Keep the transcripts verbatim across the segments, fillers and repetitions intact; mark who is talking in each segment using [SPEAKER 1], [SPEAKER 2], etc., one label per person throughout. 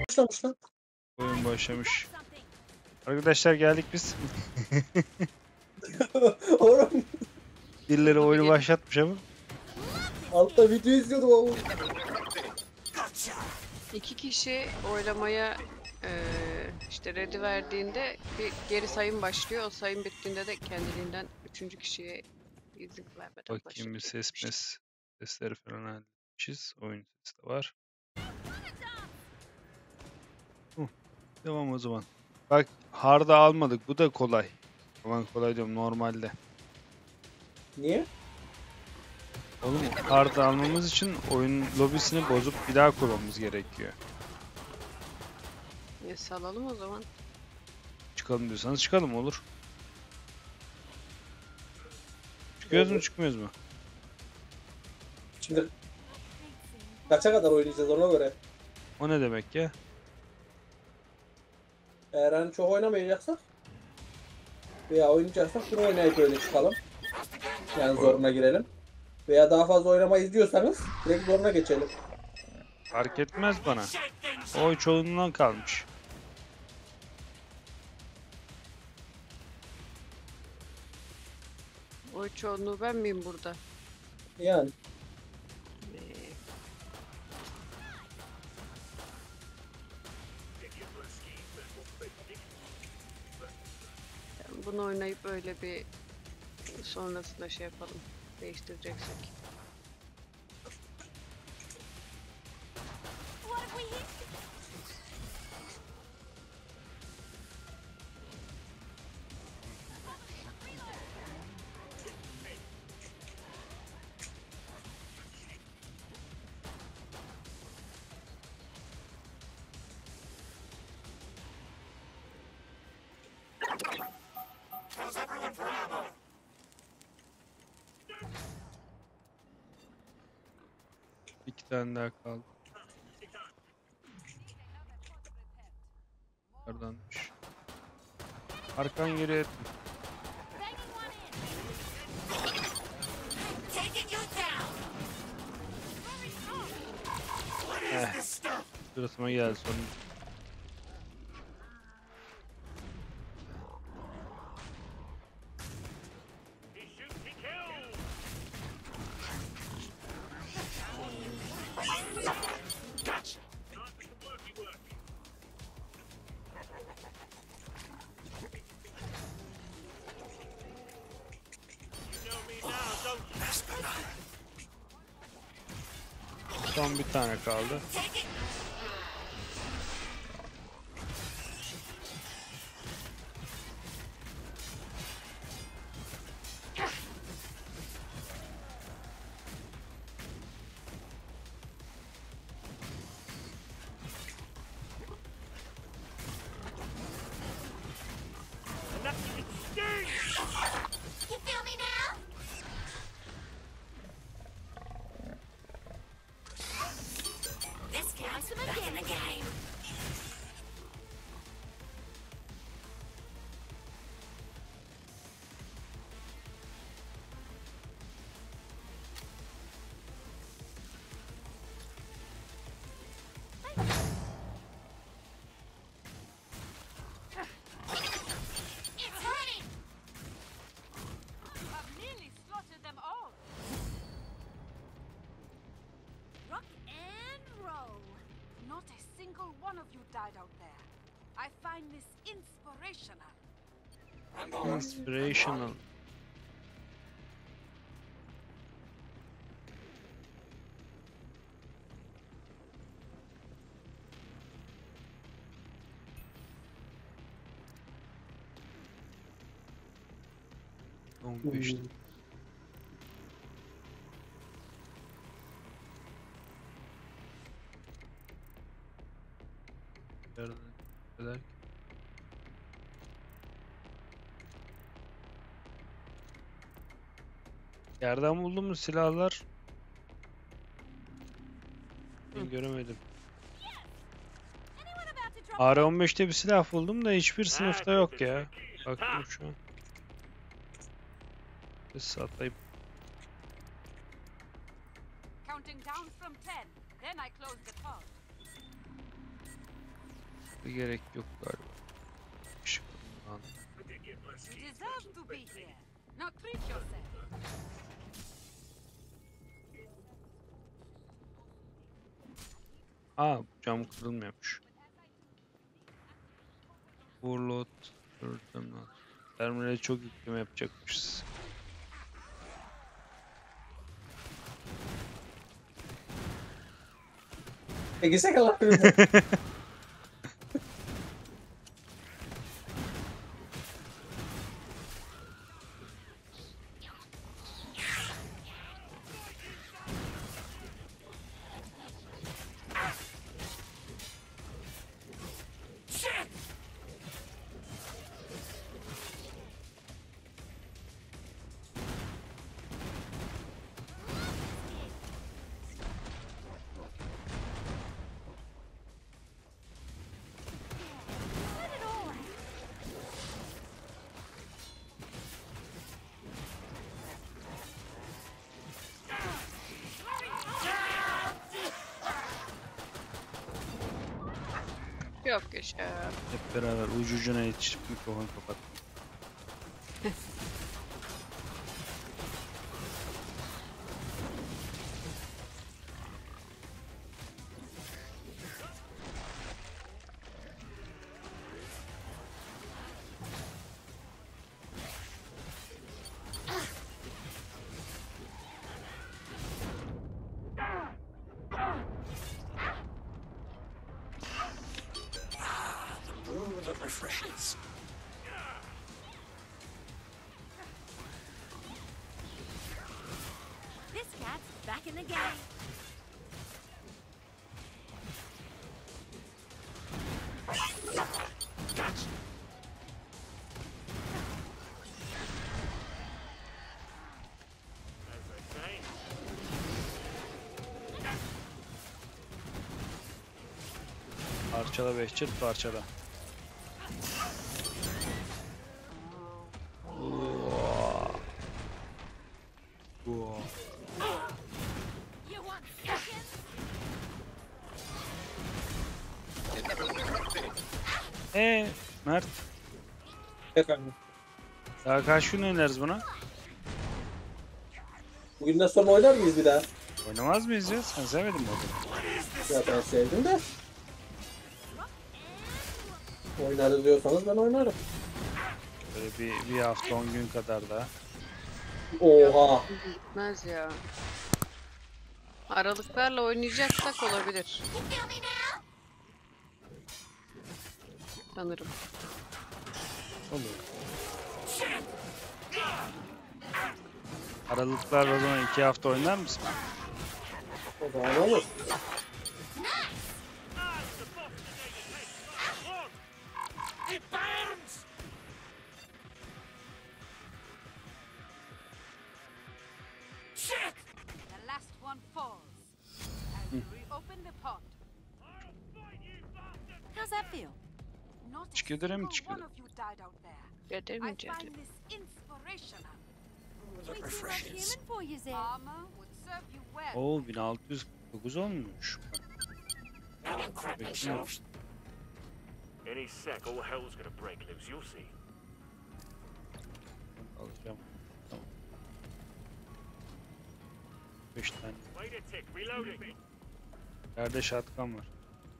[SPEAKER 1] başlamış lan.
[SPEAKER 2] Oyun başlamış. Arkadaşlar geldik biz.
[SPEAKER 1] Oğlum
[SPEAKER 2] Birileri oyunu başlatmış ama.
[SPEAKER 1] altta video izliyordum ama.
[SPEAKER 3] İki kişi oylamaya eee işte ready verdiğinde bir geri sayım başlıyor. O sayım bittiğinde de kendiliğinden üçüncü kişiye izin vermeden
[SPEAKER 2] Bakayım bir
[SPEAKER 3] başlatıyor.
[SPEAKER 2] ses mes. Sesleri falan halletmişiz. Oyun sesi de var. Huh, devam o zaman. Bak hard'a almadık. Bu da kolay. Aman kolay diyorum normalde.
[SPEAKER 1] Niye?
[SPEAKER 2] Oğlum hard'ı almamız için oyun lobisini bozup bir daha kurmamız gerekiyor.
[SPEAKER 3] E, salalım o zaman.
[SPEAKER 2] Çıkalım diyorsanız çıkalım olur. Çıkıyoruz mu çıkmıyoruz mu?
[SPEAKER 1] Şimdi kaça kadar oynayacağız ona göre.
[SPEAKER 2] O ne demek ya?
[SPEAKER 1] Eğer hani çok oynamayacaksak veya oynayacaksak bunu oynayıp öyle çıkalım. Yani zoruna girelim. Veya daha fazla oynamayı diyorsanız direkt zoruna geçelim.
[SPEAKER 2] Fark etmez bana. Oy çoğunluğundan kalmış.
[SPEAKER 3] Oy çoğunluğu ben miyim burada?
[SPEAKER 1] Yani.
[SPEAKER 3] Ee, yani bunu oynayıp öyle bir sonrasında şey yapalım. Değiştireceksek.
[SPEAKER 2] İki tane daha kaldı. Neredenmiş? Arkan yürü et. Eh, sırasıma geldi sonunda. Son bir tane kaldı.
[SPEAKER 4] You feel me now? This counts back in the game. It's hurting.
[SPEAKER 5] I've nearly slaughtered them all. Rock and roll. Not a single one of you died out there. I find this inspirational.
[SPEAKER 2] Inspirational. on beş. Nereden kadar ki? Yerden buldum mu silahlar? Ben göremedim.
[SPEAKER 5] Anyone about to drop
[SPEAKER 2] A R on beşte bir silah buldum da hiçbir sınıfta yok ya. Baktım şu an. Biz atlayıp
[SPEAKER 5] counting down from ten? Then I close the pod.
[SPEAKER 2] Bir gerek yok galiba. Işık kullan.
[SPEAKER 5] You deserve to be here. Now treat yourself.
[SPEAKER 2] Aa, cam kırılmıyormuş. Warlord, Terminal. Terminale çok yükleme yapacakmışız.
[SPEAKER 1] E gitsek Allah.
[SPEAKER 3] Yok yaşa.
[SPEAKER 2] Hep beraber ucu ucuna yetişip mikrofonu kapat.
[SPEAKER 4] This cat's back in the game.
[SPEAKER 2] Parçala Behçet, parçala. Uaa. Uaa.
[SPEAKER 4] You want seconds?
[SPEAKER 2] Ee, Mert,
[SPEAKER 1] Efendim.
[SPEAKER 2] daha kaç gün oynarız buna?
[SPEAKER 1] Bugünden sonra oynar mıyız bir daha?
[SPEAKER 2] Oynamaz mıyız ya? Sen sevmedin mi onu?
[SPEAKER 1] Ya ben sevdim de. Oynarız diyorsanız ben oynarım.
[SPEAKER 2] Böyle bir, bir hafta on gün kadar daha.
[SPEAKER 1] Oha.
[SPEAKER 3] Gitmez ya. Aralıklarla oynayacaksak olabilir.
[SPEAKER 4] You feel me now?
[SPEAKER 3] Sanırım.
[SPEAKER 2] Olur. Aralıklarla o zaman iki hafta oynar mısın?
[SPEAKER 1] O zaman olur.
[SPEAKER 5] The last one falls. And reopen the pod.
[SPEAKER 4] How's that feel?
[SPEAKER 5] Not a
[SPEAKER 2] Çıkıyordur hem
[SPEAKER 5] single
[SPEAKER 2] çıkıyordur.
[SPEAKER 5] one of you died out there. I
[SPEAKER 3] Edemeyeceğim.
[SPEAKER 5] find this inspirational.
[SPEAKER 4] We too much human for you, Zed.
[SPEAKER 5] Armor would serve you well.
[SPEAKER 2] Oo, bin altı yüz kırk dokuz olmuş. Bekliyorum.
[SPEAKER 6] Any sec, all hell's gonna break loose. You'll see.
[SPEAKER 2] Alacağım. Tamam. beş tane.
[SPEAKER 6] Wait a tick. Reloading.
[SPEAKER 2] Yerde şatkan var.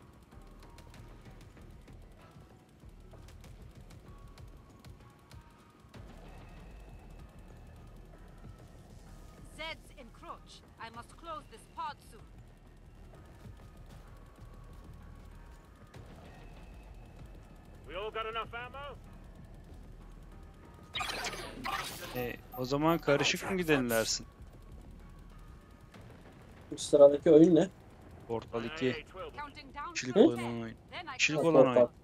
[SPEAKER 5] Zeds encroach. I must close this pod soon.
[SPEAKER 6] We all got enough ammo?
[SPEAKER 2] E, o zaman karışık mı gidelim dersin?
[SPEAKER 1] Sıradaki oyun ne?
[SPEAKER 2] Portal iki.
[SPEAKER 6] Hey, twelve.
[SPEAKER 5] Counting down
[SPEAKER 2] Kişilik
[SPEAKER 5] to
[SPEAKER 2] olan
[SPEAKER 5] ten.
[SPEAKER 2] oyun.
[SPEAKER 5] Then I
[SPEAKER 2] Kişilik
[SPEAKER 5] close
[SPEAKER 2] olan
[SPEAKER 1] Portal.
[SPEAKER 2] oyun.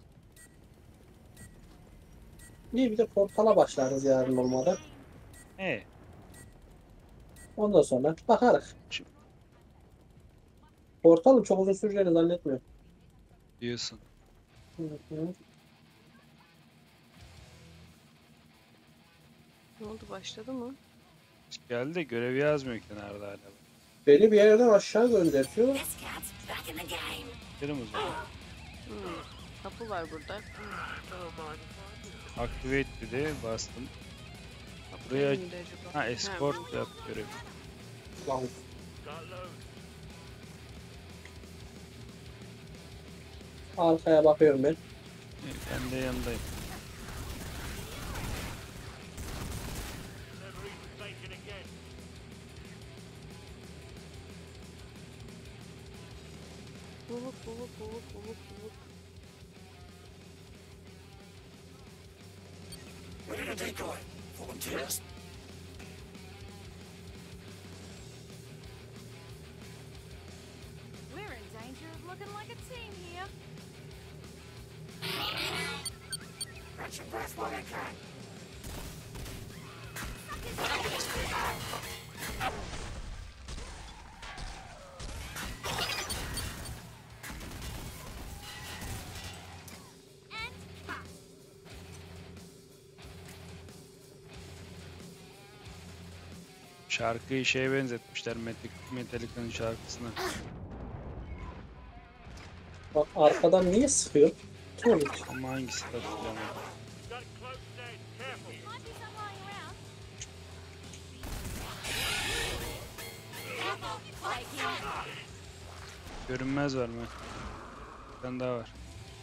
[SPEAKER 1] İyi bir de portala başlarız yarın olmadan.
[SPEAKER 2] E,
[SPEAKER 1] Ondan sonra bakarız.
[SPEAKER 2] Şimdi-
[SPEAKER 1] Portalın çok uzun süreceğini zannetmiyorum.
[SPEAKER 2] diyorsun.
[SPEAKER 1] Hı hı.
[SPEAKER 3] Ne oldu, başladı mı?
[SPEAKER 2] Geldi de görevi yazmıyor kenarda hala.
[SPEAKER 1] Beni bir yerden aşağı gönderiyor.
[SPEAKER 4] This cat's back in the game.
[SPEAKER 2] Gidelim o zaman.
[SPEAKER 3] Hmm. Kapı var burada.
[SPEAKER 6] Never mind.
[SPEAKER 2] Activate dedi. Bastım.
[SPEAKER 3] Kapı
[SPEAKER 2] Buraya-
[SPEAKER 3] neydi acaba?
[SPEAKER 2] Ha escort yap görev.
[SPEAKER 1] Lan
[SPEAKER 6] Got loads.
[SPEAKER 1] arkaya bakıyorum ben.
[SPEAKER 2] Evet, ben de yanındayım.
[SPEAKER 6] Never eat bacon again.
[SPEAKER 3] Buvuk buvuk buvuk buvuk buvuk.
[SPEAKER 5] We're in danger of looking like a team here. And cut.
[SPEAKER 2] Şarkıyı şeye benzetmişler. Metallic- Metallica'nın şarkısına.
[SPEAKER 1] Bak arkadan niye sıkıyor? Tuğ
[SPEAKER 2] Ama hangisi hatırlamıyorum.
[SPEAKER 6] Got close dead. Careful.
[SPEAKER 5] Might be some lying around.
[SPEAKER 2] Görünmez var mı? Bir tane daha var.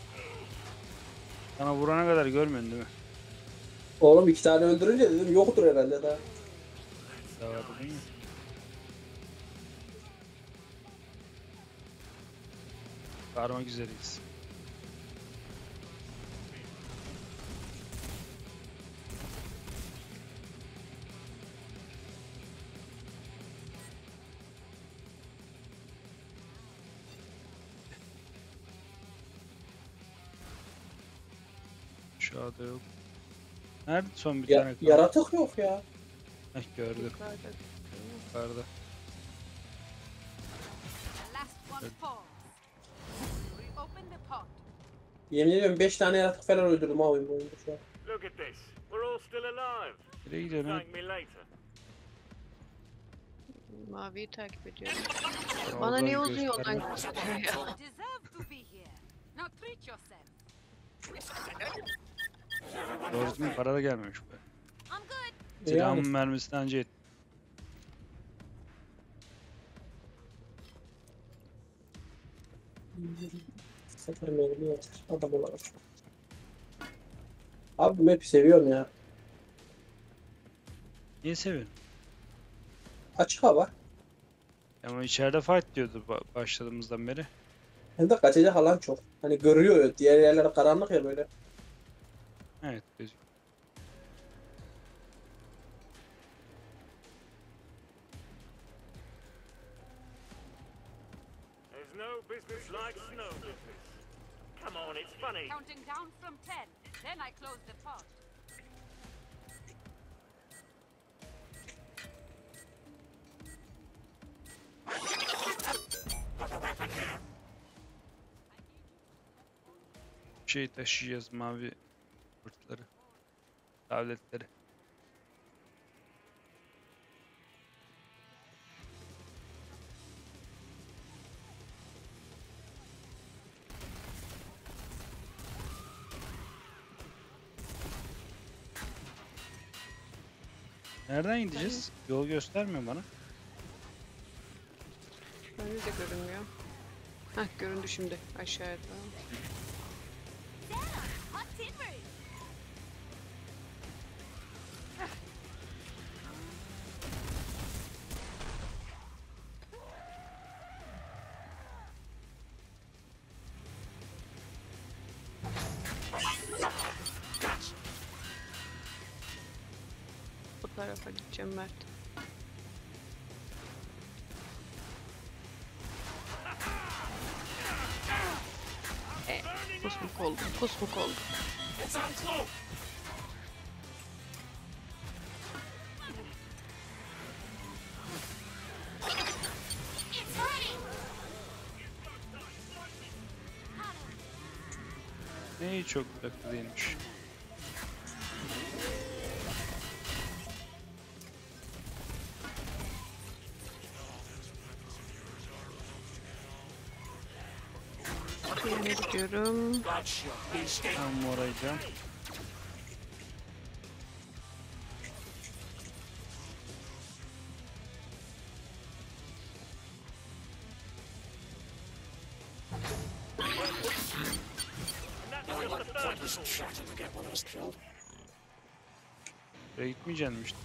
[SPEAKER 2] Sana vurana kadar görmüyorsun değil mi?
[SPEAKER 1] Oğlum iki tane öldürünce dedim yoktur herhalde daha.
[SPEAKER 2] Daha var değil mi? Varmak üzereyiz. Aşağıda yok. Nerede son bir
[SPEAKER 1] Ya,
[SPEAKER 2] tane kaldı?
[SPEAKER 1] yaratık yok ya.
[SPEAKER 2] Heh, gördüm.
[SPEAKER 3] Yukarıda.
[SPEAKER 2] Yukarıda.
[SPEAKER 5] The last one falls. Reopen the pod.
[SPEAKER 1] Yemin ediyorum beş tane yaratık falan öldürdüm ha oyun boyunca şu an.
[SPEAKER 6] Look at this. We're all still alive.
[SPEAKER 2] Nereye gidiyorsun lan?
[SPEAKER 6] Thank me later.
[SPEAKER 3] Maviyi takip ediyorum.
[SPEAKER 2] Oradan
[SPEAKER 3] Bana niye uzun yoldan
[SPEAKER 2] gösterme.
[SPEAKER 3] gösteriyor ya?
[SPEAKER 5] You deserve to be here. Now treat yourself.
[SPEAKER 2] Doğru düzgün para da gelmemiş be.
[SPEAKER 5] I'm good.
[SPEAKER 2] Silahımın
[SPEAKER 1] Yani.
[SPEAKER 2] mermisini anca et.
[SPEAKER 1] Sıfır mermi yeter. Adam olarak. Abi bu map'i seviyorum ya.
[SPEAKER 2] Niye seviyorsun?
[SPEAKER 1] Açık hava.
[SPEAKER 2] Ama içeride fight diyordu ba- başladığımızdan beri.
[SPEAKER 1] Hem de kaçacak alan çok. Hani görüyor ya. Diğer yerler karanlık ya böyle.
[SPEAKER 2] Evet. gözüküyor.
[SPEAKER 6] There's no business like snow business. Come on, it's funny.
[SPEAKER 5] Counting down from ten. Then I close the pod.
[SPEAKER 2] Şey taşıyacağız mavi kurtları. Tabletleri. Nereden gideceğiz? Yol göstermiyor bana.
[SPEAKER 3] Önü de görünmüyor. Hah göründü şimdi aşağıda.
[SPEAKER 5] Hot tin roof.
[SPEAKER 3] Bu tarafa gideceğim Mert. E, kusmuk oldum, kusmuk oldum.
[SPEAKER 4] It's burning!
[SPEAKER 2] Neyi çok uzakta değilmiş.
[SPEAKER 3] Diğerine gidiyorum.
[SPEAKER 2] Ben morayacağım. Buraya gitmeyeceksin işte.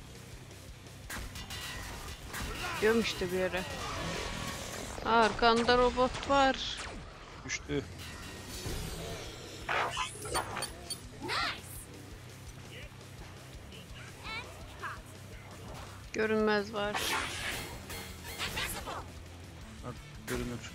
[SPEAKER 3] Gidiyorum işte bir yere. Arkanda robot var.
[SPEAKER 2] Düştü.
[SPEAKER 3] Görünmez var.
[SPEAKER 2] Artık görünür.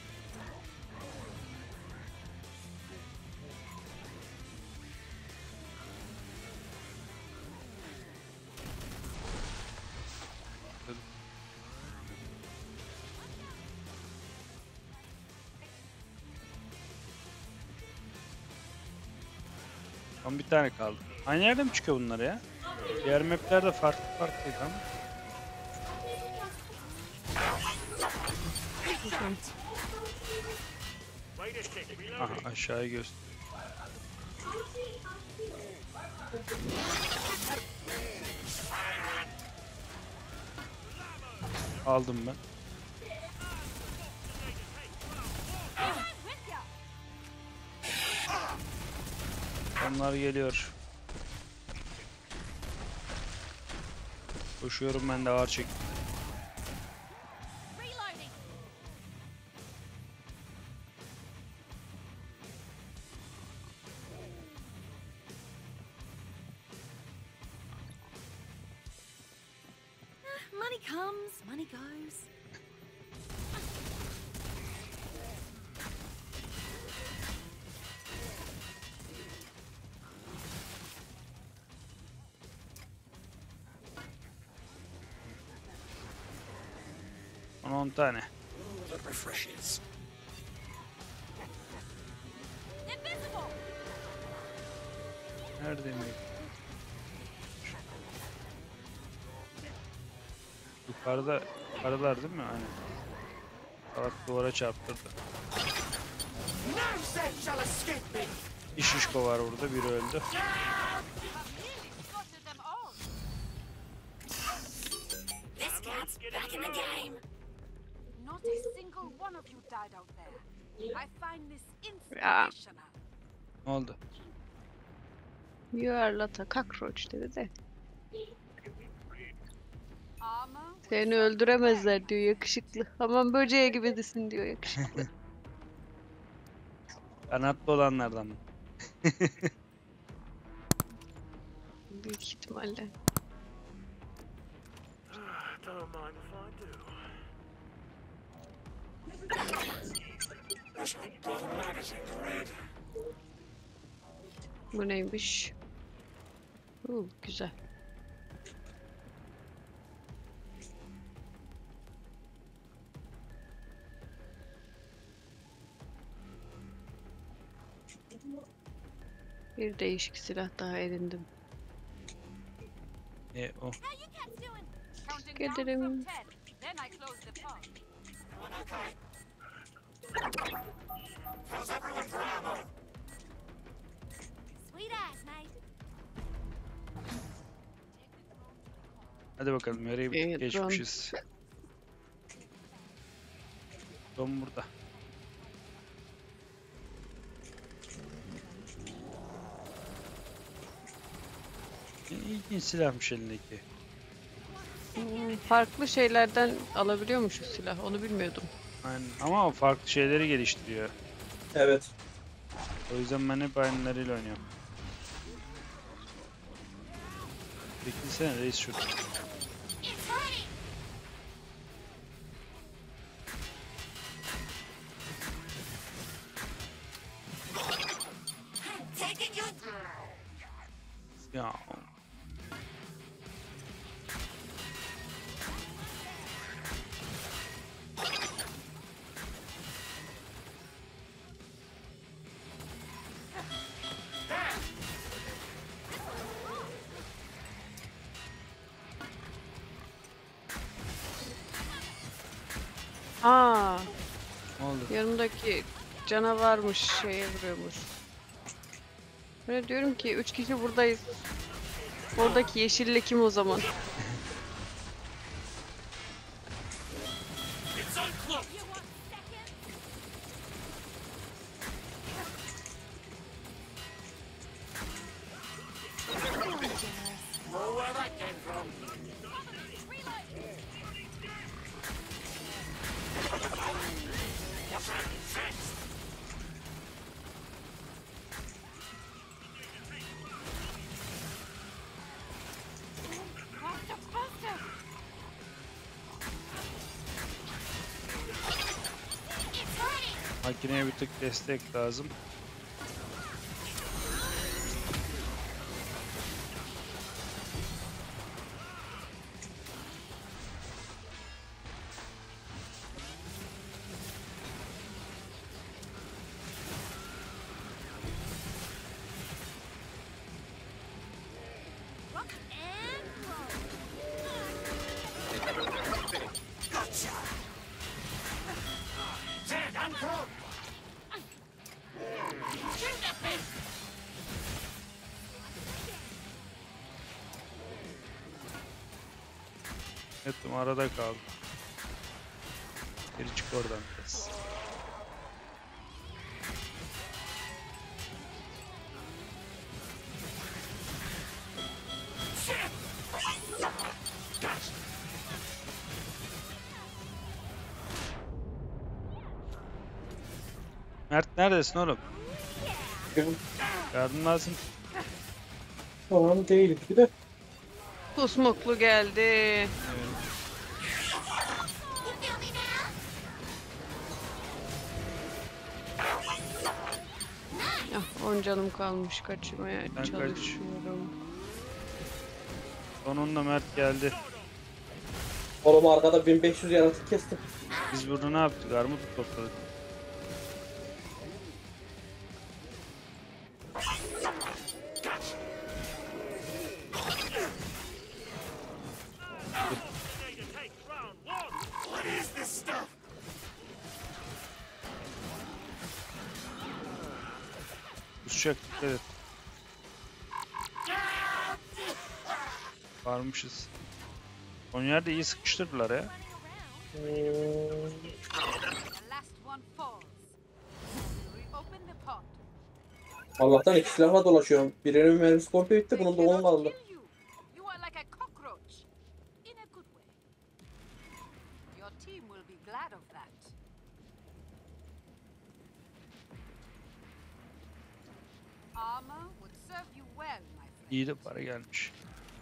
[SPEAKER 2] Son bir tane kaldı. Aynı yerde mi çıkıyor bunlar ya? Diğer maplerde farklı farklıydı ama.
[SPEAKER 6] Wait a sec, reloading.
[SPEAKER 2] Aha aşağıya göster. Aldım ben. Onlar geliyor. Koşuyorum ben de ağır çek.
[SPEAKER 5] Reloading.
[SPEAKER 4] Money comes, money goes.
[SPEAKER 2] on on tane.
[SPEAKER 5] Invisible.
[SPEAKER 2] Neredeyim? Yukarıda, yukarılar değil mi? Aynen. Salak duvara çarptırdı. Bir şişko var burada, biri öldü.
[SPEAKER 5] Slaughtered them all.
[SPEAKER 4] This cat's back in the game.
[SPEAKER 5] Not a single one of you died out there. I find this
[SPEAKER 3] Ya.
[SPEAKER 5] inspirational.
[SPEAKER 2] Ne oldu?
[SPEAKER 3] You are not a cockroach dedi de.
[SPEAKER 5] Armor.
[SPEAKER 3] Seni öldüremezler diyor yakışıklı. Aman böceğe gibisin diyor yakışıklı.
[SPEAKER 2] Kanatlı olanlardan mı?
[SPEAKER 3] Büyük ihtimalle.
[SPEAKER 6] Don't mind if I do.
[SPEAKER 3] Bu neymiş? Uuu güzel. Bir değişik silah daha edindim.
[SPEAKER 2] E o.
[SPEAKER 5] How you cats doing? Counting
[SPEAKER 3] Teşekkür
[SPEAKER 5] down
[SPEAKER 3] ederim.
[SPEAKER 5] from ten. Then I close the pod.
[SPEAKER 4] Sweet ass, mate.
[SPEAKER 2] Hadi bakalım yarayı
[SPEAKER 3] Evet,
[SPEAKER 2] geçmişiz. Son burada. Ne İlginç silahmış elindeki.
[SPEAKER 3] Hmm, farklı şeylerden alabiliyormuşuz silah. Onu bilmiyordum.
[SPEAKER 2] Aynen. Ama o farklı şeyleri geliştiriyor.
[SPEAKER 1] Evet.
[SPEAKER 2] O yüzden ben hep aynılarıyla oynuyorum. Beklesene reis şurada.
[SPEAKER 4] It's ready. Taking you.
[SPEAKER 2] Ya.
[SPEAKER 3] Aa,
[SPEAKER 2] Ne oldu?
[SPEAKER 3] yanımdaki canavarmış, şeye vuruyormuş. Böyle diyorum ki üç kişi buradayız. Oradaki yeşille kim o zaman?
[SPEAKER 5] Faster, faster!
[SPEAKER 2] Makineye bir tık destek lazım.
[SPEAKER 5] Rock and roll!
[SPEAKER 2] Ettim arada kaldı. Geri çık oradan biraz. Mert neredesin oğlum? Yardım lazım.
[SPEAKER 1] Tamam değil bir de.
[SPEAKER 3] Kusmuklu geldi.
[SPEAKER 2] Evet.
[SPEAKER 4] You feel me now?
[SPEAKER 3] Ah, on canım kalmış, kaçırmaya
[SPEAKER 2] kaç.
[SPEAKER 3] çalışıyorum.
[SPEAKER 2] Sonunda Mert geldi.
[SPEAKER 1] Oğlum arkada bin beş yüz yaratık kestim.
[SPEAKER 2] Biz burada ne yaptık? Armut mu topladık? Kusacak, dikkat et. Varmışız. Son yerde iyi sıkıştırdılar ya.
[SPEAKER 5] The last one falls. Reopen the pot.
[SPEAKER 1] Allah'tan iki silahla dolaşıyorum. Birinin mermisi komple bitti. Bunun da on
[SPEAKER 5] Cannot
[SPEAKER 1] kaldı.
[SPEAKER 5] kill you. You are like a cockroach. In a good way. Your team will be glad of that. Armor would serve you well, my friend.
[SPEAKER 2] İyi de para gelmiş.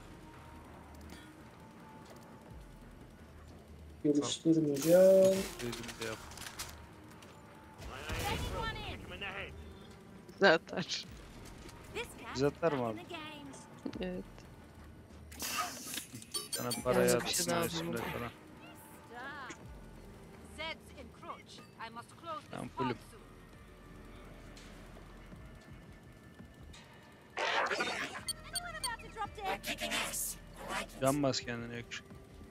[SPEAKER 1] Geliştirmeyeceğim.
[SPEAKER 2] Dedim de yap.
[SPEAKER 5] Anyone in?
[SPEAKER 6] Come in the head.
[SPEAKER 3] Zaten.
[SPEAKER 4] This cat's
[SPEAKER 2] Bize atar mı
[SPEAKER 4] back
[SPEAKER 2] abi?
[SPEAKER 4] in the games.
[SPEAKER 3] Evet.
[SPEAKER 2] Sana para
[SPEAKER 3] Yalnız bir
[SPEAKER 2] yatsın
[SPEAKER 3] şey daha
[SPEAKER 2] üstünde
[SPEAKER 3] buldum.
[SPEAKER 2] falan.
[SPEAKER 5] Stop. Zeds encroach. I must close
[SPEAKER 2] Tamam,
[SPEAKER 5] this pod
[SPEAKER 2] fullüm.
[SPEAKER 5] soon.
[SPEAKER 4] Anyone about to drop dead? Kicking ass.
[SPEAKER 2] Can bas kendine yakışık.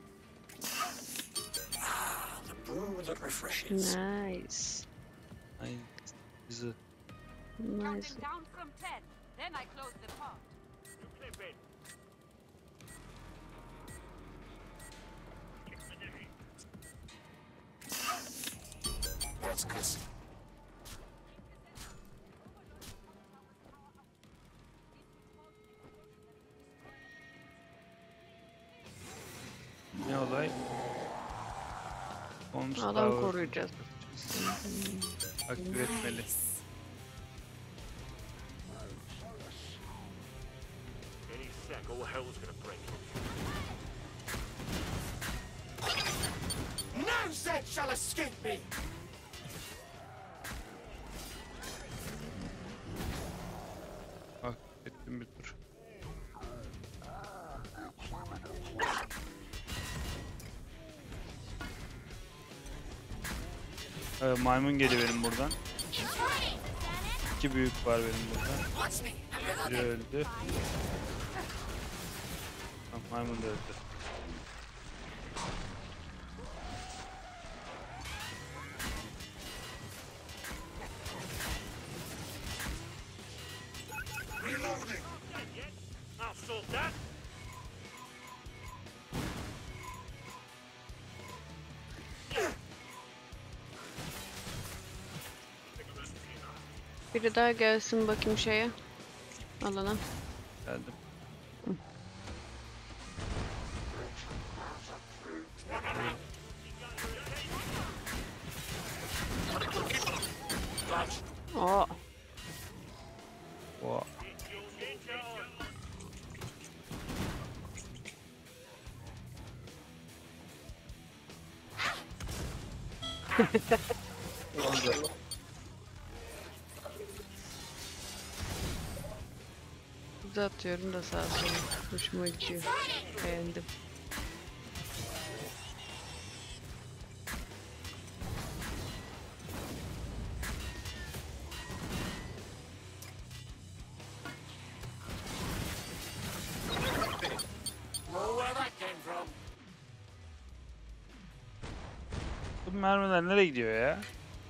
[SPEAKER 3] Nice.
[SPEAKER 2] Ay bizi.
[SPEAKER 3] Nice.
[SPEAKER 5] Counting down from ten. Then I close the pod.
[SPEAKER 6] You clip it.
[SPEAKER 2] Ne olay? Bonus
[SPEAKER 3] Adam
[SPEAKER 2] power
[SPEAKER 3] koruyacağız.
[SPEAKER 2] aktive etmeli.
[SPEAKER 6] Any sec, all hell's gonna break.
[SPEAKER 7] No Zed shall escape me!
[SPEAKER 2] Bak ettim bir tur. Ee, maymun geliyor benim buradan. İki büyük var benim buradan.
[SPEAKER 4] Watch me. I'm
[SPEAKER 2] Biri
[SPEAKER 4] reloading.
[SPEAKER 2] öldü. Tamam, maymun da öldü.
[SPEAKER 3] Biri daha gelsin bakayım şeye. Alana.
[SPEAKER 2] Geldim.
[SPEAKER 3] Aa.
[SPEAKER 2] Oha.
[SPEAKER 3] Hızlı atıyorum da sağa sola. Hoşuma gidiyor. Beğendim.
[SPEAKER 7] Know where that came from.
[SPEAKER 2] Bu mermiler nereye gidiyor ya?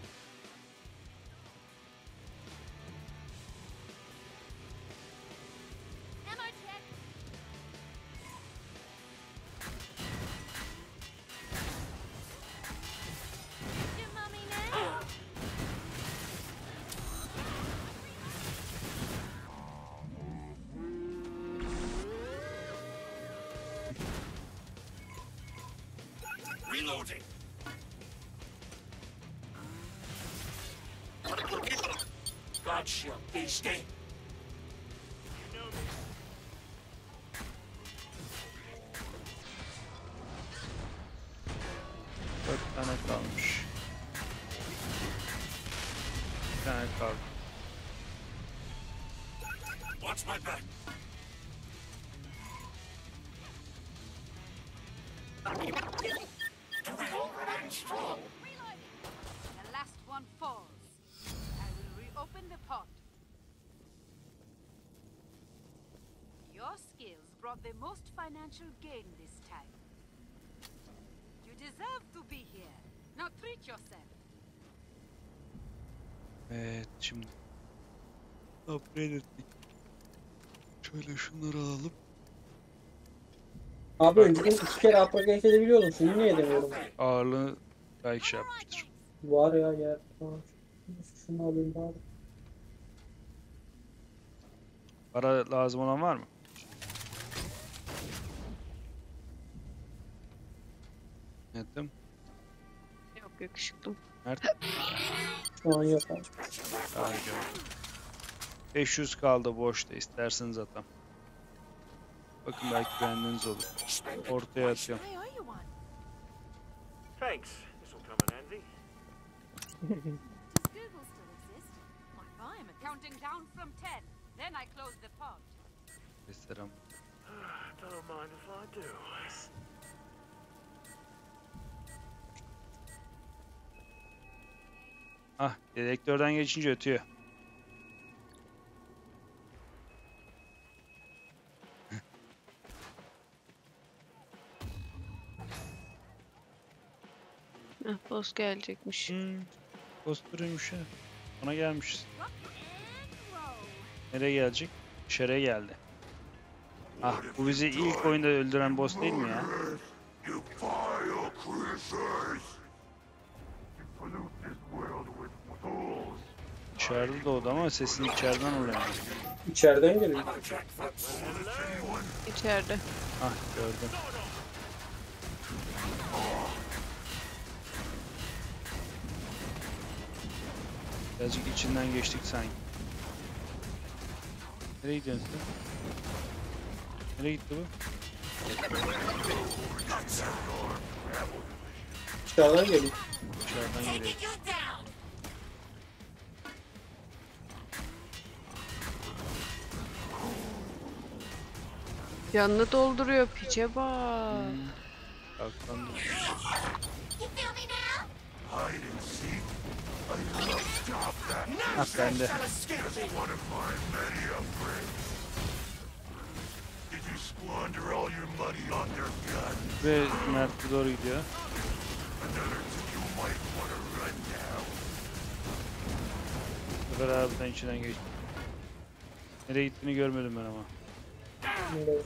[SPEAKER 5] Ammo check. Your mummy now.
[SPEAKER 7] Reloading. Gotcha, beastie.
[SPEAKER 2] Dört tane kalmış. Bir tane kaldı.
[SPEAKER 7] Watch my back.
[SPEAKER 5] The last one falls. I will reopen the pod. Your skills brought the most financial gain this time. You deserve to be here. Now treat yourself.
[SPEAKER 2] Evet şimdi. Upgrade ettik. Şöyle şunları alalım.
[SPEAKER 1] Abi önceden iki kere upgrade edebiliyordum. Şimdi niye edemiyorum?
[SPEAKER 2] Ağırlığı belki şey yapmıştır.
[SPEAKER 1] Var ya yer. Var. Şunu alayım bari.
[SPEAKER 2] Para lazım olan var mı? Ettim.
[SPEAKER 3] Yok yakışıklım.
[SPEAKER 2] Mert.
[SPEAKER 1] Şu an yok abi.
[SPEAKER 2] Harika. beş yüz kaldı boşta, isterseniz atam. Bakın belki beğendiğiniz olur. Ortaya atıyorum.
[SPEAKER 5] I owe you one.
[SPEAKER 6] Thanks. This will come in handy.
[SPEAKER 5] Does Google still exist? Might buy him a counting down from ten. Then I close the pod.
[SPEAKER 2] Selam.
[SPEAKER 6] Don't mind if I do.
[SPEAKER 2] Ah, dedektörden geçince ötüyor.
[SPEAKER 3] Heh, boss gelecekmiş.
[SPEAKER 2] Hmm, postürüymüş ha. Ona gelmişiz.
[SPEAKER 5] Rock and roll.
[SPEAKER 2] Nereye gelecek? Dışarıya geldi. Ah, bu bizi ilk oyunda öldüren boss değil mi ya?
[SPEAKER 7] You vile creatures! You pollute this world with fools.
[SPEAKER 2] Dışarıda doğdu ama sesini içeriden alıyor.
[SPEAKER 1] İçeriden geliyor.
[SPEAKER 3] İçeride.
[SPEAKER 2] Ah, gördüm. Birazcık içinden geçtik sanki. Nereye gidiyorsun sen? Nereye gitti bu?
[SPEAKER 1] Dışarıdan geliyor.
[SPEAKER 2] Dışarıdan geliyor.
[SPEAKER 4] Taking you down.
[SPEAKER 3] Canını dolduruyor piçe bak.
[SPEAKER 2] Kalklandı.
[SPEAKER 4] You feel me now?
[SPEAKER 7] Hide and seek. I love stop that.
[SPEAKER 2] Ah, bende.
[SPEAKER 7] Shall escape me. One of my many upgrades. Did you squander all your money on their guns?
[SPEAKER 2] Ve Mert'e doğru gidiyor.
[SPEAKER 7] Another two you might want to run now.
[SPEAKER 2] Bu sefer harbiden içinden geçti. Nereye gittiğini görmedim ben ama.
[SPEAKER 4] You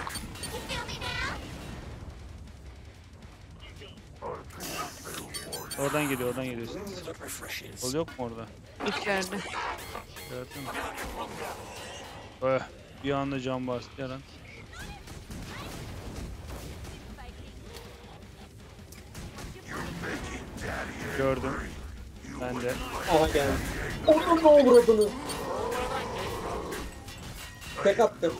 [SPEAKER 4] feel me now?
[SPEAKER 7] Our people will war
[SPEAKER 2] Oradan geliyor, oradan geliyor. Kol yok mu orada?
[SPEAKER 3] İçeride.
[SPEAKER 2] Gördün mü? Öh, bir anda can bastı yaran. Gördüm. Ben de.
[SPEAKER 1] Aha geldi. Onun ne olur bunu. Tek attı.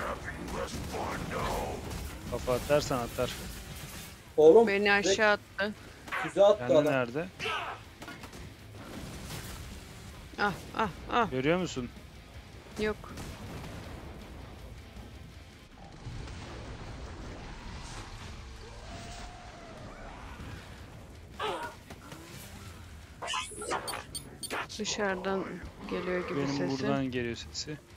[SPEAKER 2] Kafa atarsan atar.
[SPEAKER 1] Oğlum
[SPEAKER 3] Beni
[SPEAKER 1] direkt
[SPEAKER 3] aşağı attı.
[SPEAKER 1] füze attı
[SPEAKER 2] Kendi
[SPEAKER 1] adam.
[SPEAKER 2] nerede?
[SPEAKER 3] Ah ah ah.
[SPEAKER 2] Görüyor musun?
[SPEAKER 3] Yok. Dışarıdan geliyor gibi
[SPEAKER 2] Benim
[SPEAKER 3] sesi.
[SPEAKER 2] buradan geliyor sesi.
[SPEAKER 7] I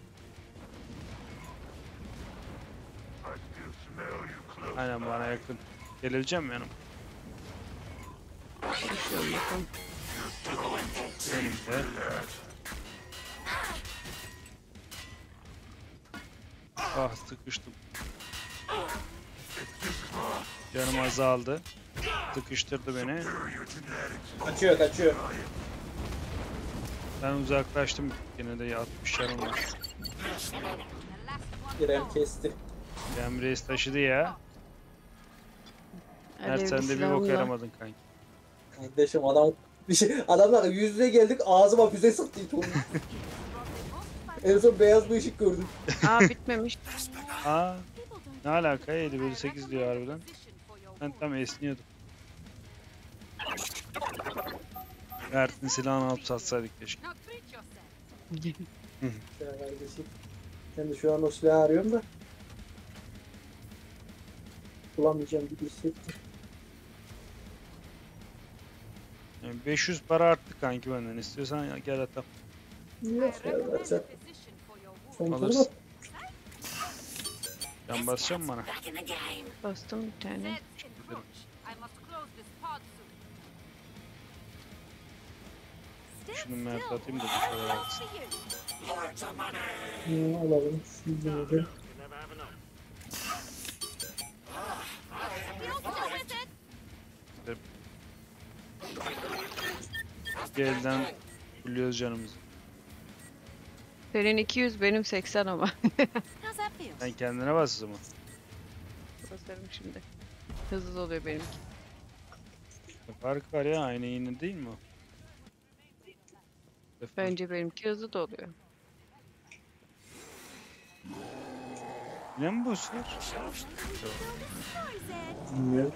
[SPEAKER 7] still smell you close.
[SPEAKER 2] Aynen bana yakın. Gelebileceğim mi yanım?
[SPEAKER 3] Konuşuyorum bakalım.
[SPEAKER 2] Benim de. Ah sıkıştım. Canım azaldı. Sıkıştırdı beni.
[SPEAKER 1] Kaçıyor kaçıyor.
[SPEAKER 2] Ben uzaklaştım. Yine de altmış canım var.
[SPEAKER 5] The last one
[SPEAKER 1] İrem kesti.
[SPEAKER 2] Emre'yi taşıdı ya. Mert
[SPEAKER 3] Alevli
[SPEAKER 2] sen de bir bok
[SPEAKER 3] silahla.
[SPEAKER 2] yaramadın kanki.
[SPEAKER 1] Kardeşim adam bir şey adamlar yüz yüze geldik ağzıma füze sıktı it oldu. En son beyaz bir ışık gördüm.
[SPEAKER 3] Aa bitmemiş.
[SPEAKER 2] Aa, ne alaka? yedi bölü sekiz diyor harbiden. Ben tam esniyordum. Mert'in silahını alıp satsaydık keşke.
[SPEAKER 5] Now treat yourself.
[SPEAKER 1] Ya kardeşim. Ben de şu an o silahı arıyorum da. Bulamayacağım gibi hissettim.
[SPEAKER 2] Yani beş yüz para arttı kanki benden. İstiyorsan ya gel atalım.
[SPEAKER 1] Yok ya zaten.
[SPEAKER 5] Physician for your wound.
[SPEAKER 1] Son
[SPEAKER 2] Alırsın.
[SPEAKER 1] turda.
[SPEAKER 2] Can basacağım mı bana?
[SPEAKER 4] Back in the game.
[SPEAKER 3] Bastım bir tane.
[SPEAKER 5] Let's encroach. I must close this pod soon.
[SPEAKER 2] Şunu Mert atayım da dışarı atsın.
[SPEAKER 1] Ne alalım? Şunu da.
[SPEAKER 6] You never have enough.
[SPEAKER 2] Bir elden buluyoruz canımızı.
[SPEAKER 3] Senin iki yüz benim seksen ama.
[SPEAKER 5] How's that feel?
[SPEAKER 2] Sen kendine bas o zaman.
[SPEAKER 3] Basarım şimdi. Hızlı oluyor benimki.
[SPEAKER 2] Fark var ya, aynı yine değil mi o?
[SPEAKER 3] Bence benimki hızlı da oluyor.
[SPEAKER 2] Ne mi bu sefer?
[SPEAKER 1] Bilmiyorum.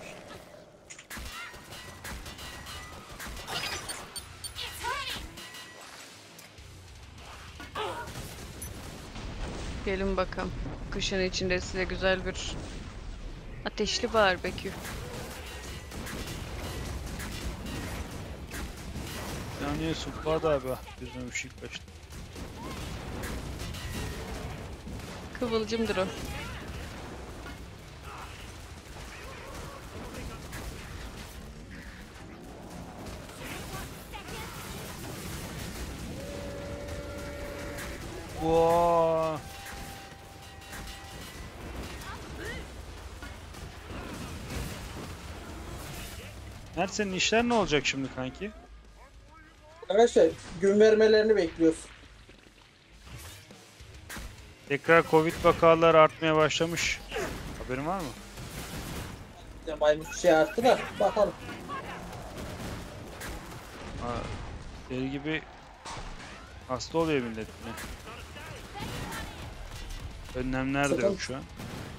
[SPEAKER 3] Gelin bakalım. Kışın içinde size güzel bir ateşli barbekü.
[SPEAKER 2] Yanıyorsun Fuat abi. Yüzüne bir şey kaçtı.
[SPEAKER 3] Kıvılcımdır o.
[SPEAKER 2] Vaa. Mert senin işler ne olacak şimdi kanki?
[SPEAKER 1] Arkadaşlar gün vermelerini bekliyoruz.
[SPEAKER 2] Tekrar Covid vakaları artmaya başlamış. Haberin var mı?
[SPEAKER 1] Ya maymun şey arttı da bakalım.
[SPEAKER 2] Ha, deli gibi hasta oluyor millet yine. Önlemler de yok şu an.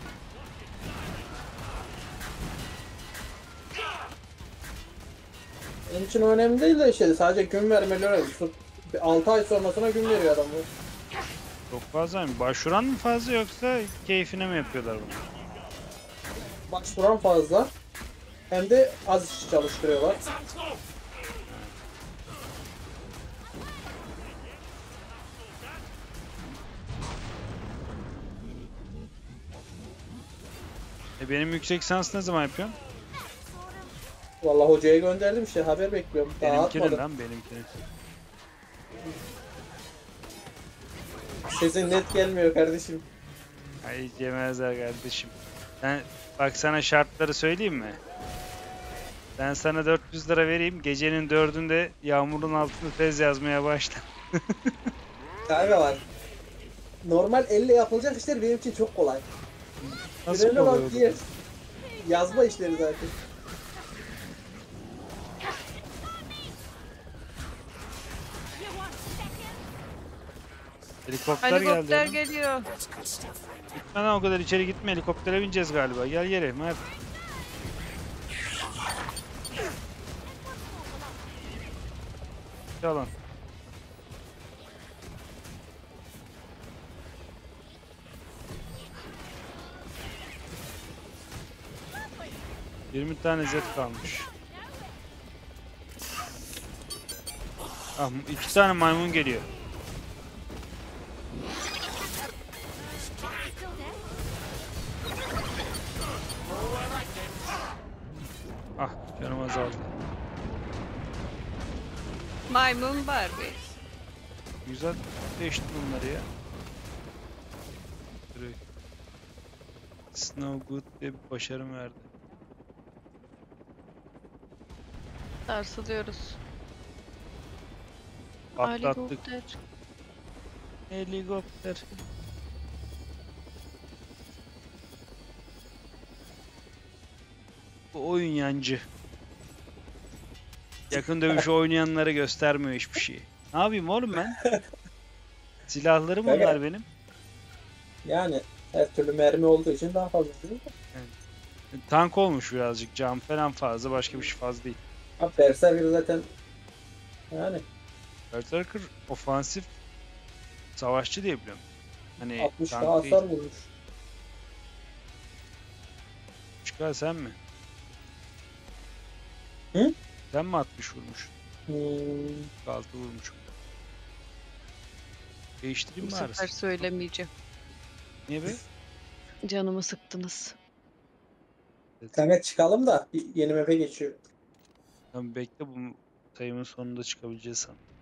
[SPEAKER 1] Benim için önemli değil de işte sadece gün vermeleri. altı ay sonrasına gün veriyor adam bu.
[SPEAKER 2] Çok fazla mı? Başvuran mı fazla yoksa keyfine mi yapıyorlar bunu?
[SPEAKER 1] Başvuran fazla. Hem de az iş çalıştırıyorlar.
[SPEAKER 2] E benim yüksek lisans ne zaman yapıyorsun?
[SPEAKER 1] Vallahi hocaya gönderdim işte haber bekliyorum. Daha
[SPEAKER 2] Benimkini
[SPEAKER 1] atmadım.
[SPEAKER 2] lan benimkini.
[SPEAKER 1] Sesin net gelmiyor kardeşim.
[SPEAKER 2] Ay yemezler kardeşim. Ben bak sana şartları söyleyeyim mi? Ben sana dört yüz lira vereyim. Gecenin dördünde yağmurun altında tez yazmaya başla.
[SPEAKER 1] Kanka var. Normal elle yapılacak işler benim için çok kolay.
[SPEAKER 2] Nasıl
[SPEAKER 1] Önemli
[SPEAKER 2] kolay
[SPEAKER 1] olan
[SPEAKER 2] olur?
[SPEAKER 1] diğer yazma işleri zaten.
[SPEAKER 2] Helikopter, geldi.
[SPEAKER 3] Helikopter
[SPEAKER 2] lan.
[SPEAKER 3] geliyor.
[SPEAKER 2] Gitme lan o kadar içeri gitme. Helikoptere bineceğiz galiba. Gel geri Mert. Yalan. yirmi tane zet kalmış. Ah, iki tane maymun geliyor. Ah, canım azaldı.
[SPEAKER 3] Maymun Barbie.
[SPEAKER 2] Güzel değişti bunları ya. Direkt. Snow Good diye bir başarım verdi.
[SPEAKER 3] Sarsılıyoruz.
[SPEAKER 2] Atlattık.
[SPEAKER 3] Helikopter.
[SPEAKER 2] Helikopter. Bu oyun yancı. Yakın dövüşü oynayanları göstermiyor hiçbir şey. Ne yapayım oğlum ben? Silahlarım
[SPEAKER 1] Kanka.
[SPEAKER 2] onlar benim.
[SPEAKER 1] Yani her türlü mermi olduğu için daha fazla değil mi?
[SPEAKER 2] Tank olmuş birazcık. Cam falan fazla. Başka bir şey fazla değil.
[SPEAKER 1] Abi Berserker zaten yani
[SPEAKER 2] Berserker ofansif savaşçı diye biliyorum. Hani
[SPEAKER 1] altmış
[SPEAKER 2] tank
[SPEAKER 1] daha
[SPEAKER 2] değil.
[SPEAKER 1] hasar vurmuş.
[SPEAKER 2] Çıkar sen mi?
[SPEAKER 1] Hı?
[SPEAKER 2] Sen mi altmış vurmuş?
[SPEAKER 1] Hmm,
[SPEAKER 2] altı vurmuş. Değiştireyim
[SPEAKER 3] Bu
[SPEAKER 2] mi
[SPEAKER 3] sefer
[SPEAKER 2] arası?
[SPEAKER 3] söylemeyeceğim.
[SPEAKER 2] Niye be?
[SPEAKER 3] Canımı sıktınız.
[SPEAKER 1] kanka çıkalım da bir yeni map'e geçiyor.
[SPEAKER 2] Tamam bekle bu sayımın sonunda çıkabileceğiz sanırım.